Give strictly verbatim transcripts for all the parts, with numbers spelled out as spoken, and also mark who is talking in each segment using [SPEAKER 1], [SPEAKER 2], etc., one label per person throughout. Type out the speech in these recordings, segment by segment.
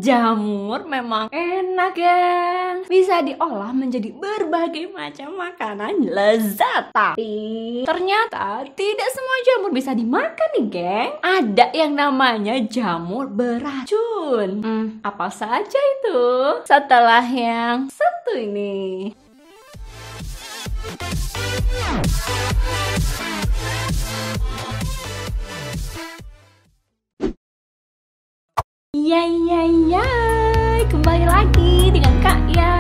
[SPEAKER 1] Jamur memang enak, geng. Bisa diolah menjadi berbagai macam makanan lezat. Tapi ternyata tidak semua jamur bisa dimakan nih, geng. Ada yang namanya jamur beracun. Hmm, apa saja itu? Setelah yang satu ini. Yay, yay, yay. Kembali lagi dengan Kak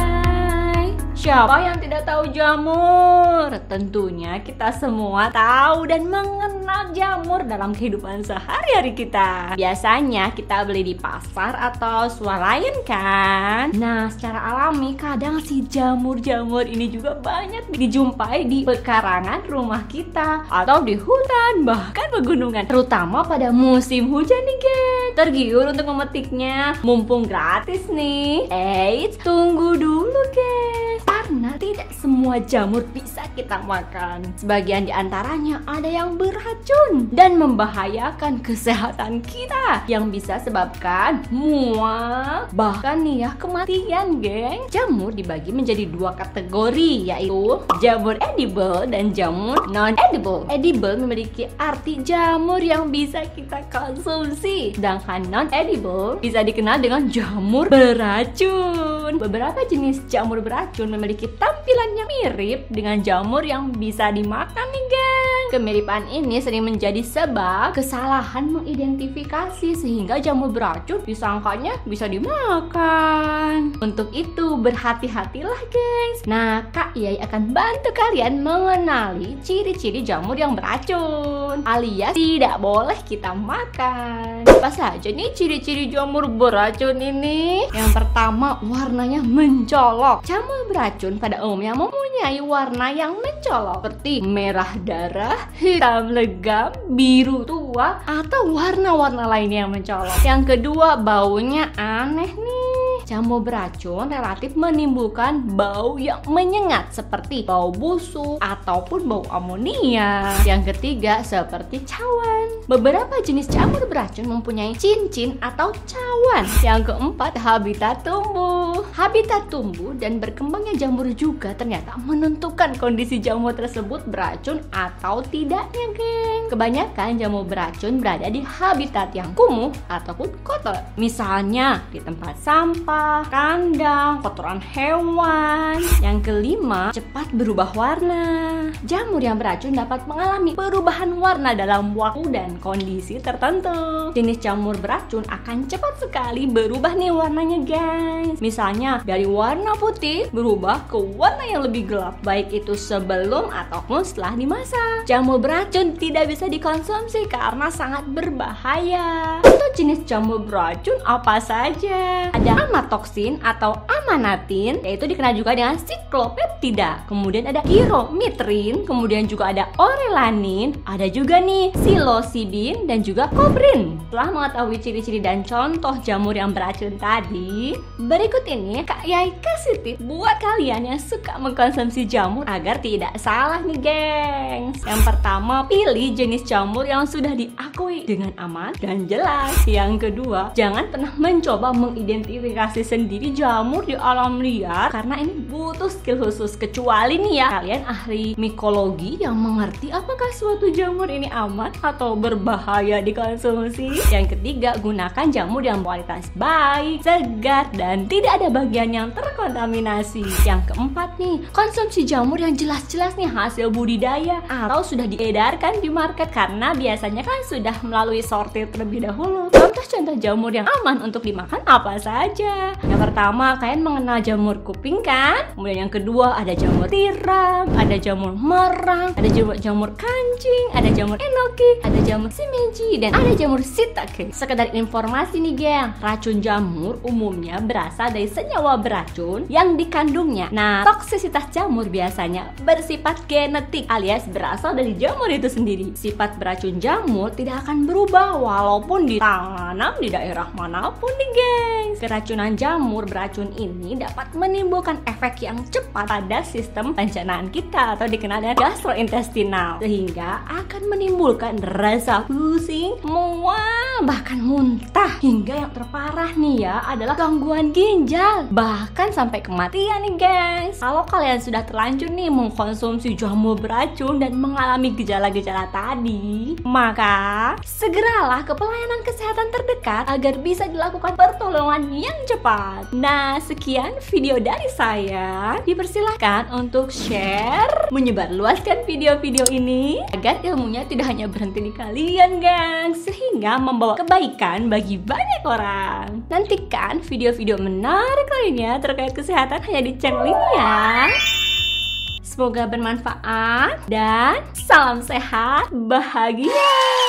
[SPEAKER 1] Yay. Siapa yang tidak tahu jamur? Tentunya kita semua tahu dan mengenal jamur dalam kehidupan sehari-hari kita. Biasanya kita beli di pasar atau swalayan kan? Nah, secara alami kadang si jamur-jamur ini juga banyak dijumpai di pekarangan rumah kita atau di hutan, bahkan pegunungan, terutama pada musim hujan nih, geng. Tergiur untuk memetiknya, mumpung gratis nih. Eits, tunggu dulu, guys. Karena tidak semua jamur bisa kita makan. Sebagian diantaranya ada yang beracun dan membahayakan kesehatan kita, yang bisa sebabkan mual, bahkan nih ya kematian, geng. Jamur dibagi menjadi dua kategori, yaitu jamur edible dan jamur non-edible. Edible memiliki arti jamur yang bisa kita konsumsi, sedangkan non-edible bisa dikenal dengan jamur beracun. Beberapa jenis jamur beracun memiliki tampilannya mirip dengan jamur yang bisa dimakan nih, geng. Kemiripan ini sering menjadi sebab kesalahan mengidentifikasi, sehingga jamur beracun disangkanya bisa dimakan. Untuk itu berhati-hatilah, gengs. Nah, Kak Yay akan bantu kalian mengenali ciri-ciri jamur yang beracun alias tidak boleh kita makan. Apa saja nih ciri-ciri jamur beracun ini? Yang pertama, warnanya mencolok. Jamur beracun pada umumnya mempunyai warna yang mencolok seperti merah darah, hitam legam, biru tua, atau warna-warna lainnya yang mencolok. Yang kedua, baunya aneh nih. Jamur beracun relatif menimbulkan bau yang menyengat seperti bau busuk ataupun bau amonia. Yang ketiga, seperti cawan. Beberapa jenis jamur beracun mempunyai cincin atau cawan. Yang keempat, habitat tumbuh. Habitat tumbuh dan berkembangnya jamur juga ternyata menentukan kondisi jamur tersebut beracun atau tidaknya, geng. Kebanyakan jamur beracun berada di habitat yang kumuh ataupun kotor. Misalnya di tempat sampah, kandang, kotoran hewan. Yang kelima, cepat berubah warna. Jamur yang beracun dapat mengalami perubahan warna dalam waktu dan kondisi tertentu. Jenis jamur beracun akan cepat sekali berubah nih warnanya, guys. Misalnya dari warna putih berubah ke warna yang lebih gelap, baik itu sebelum ataupun setelah dimasak. Jamur beracun tidak bisa dikonsumsi karena sangat berbahaya. Untuk jenis jamur beracun apa saja? Ada amatoksin atau amanatin, yaitu dikenal juga dengan siklopeptida. Kemudian ada kiromitrin, kemudian juga ada orelanin, ada juga nih psilocybin dan juga kobrin. Setelah mengetahui ciri-ciri dan contoh jamur yang beracun tadi, berikut ini Kak Yay kasih tips buat kalian yang suka mengkonsumsi jamur agar tidak salah nih, gengs. Yang pertama, pilih jenis jamur yang sudah diakui dengan aman dan jelas. Yang kedua, jangan pernah mencoba mengidentifikasi sendiri jamur di alam liar karena ini butuh skill khusus, kecuali nih ya kalian ahli mikologi yang mengerti apakah suatu jamur ini aman atau berbahaya dikonsumsi. Yang ketiga, gunakan jamur yang kualitas baik, segar, dan tidak ada bagian yang terkontaminasi. Yang keempat nih, konsumsi jamur yang jelas-jelas nih hasil budidaya atau sudah diedarkan di market, karena biasanya kan sudah melalui sortir terlebih dahulu. Contoh-contoh jamur yang aman untuk dimakan apa saja? Yang pertama, kalian mengenal jamur kuping kan? Kemudian yang kedua, ada jamur tiram, ada jamur merang, ada jamur jamur kancing, ada jamur enoki, ada jamur shimeji, dan ada jamur shiitake. Sekedar informasi nih, geng, racun jamur umumnya berasal dari senyawa beracun yang dikandungnya. Nah, toksisitas jamur biasanya bersifat genetik alias berasal dari jamur itu sendiri. Sifat beracun jamur tidak akan berubah walaupun ditanam di daerah manapun nih, gengs. Keracunan Penggunaan jamur beracun ini dapat menimbulkan efek yang cepat pada sistem pencernaan kita atau dikenal dengan gastrointestinal, sehingga akan menimbulkan rasa pusing, mual, bahkan muntah. Hingga yang terparah nih ya adalah gangguan ginjal, bahkan sampai kematian nih guys. Kalau kalian sudah terlanjur nih mengkonsumsi jamur beracun dan mengalami gejala-gejala tadi, maka segeralah ke pelayanan kesehatan terdekat agar bisa dilakukan pertolongan yang cepat. Nah, sekian video dari saya. Dipersilahkan untuk share, menyebarluaskan video-video ini agar ilmunya tidak hanya berhenti di kalian, guys, sehingga membawa kebaikan bagi banyak orang. Nantikan video-video menarik lainnya terkait kesehatan hanya di channel ini ya. Semoga bermanfaat dan salam sehat bahagia.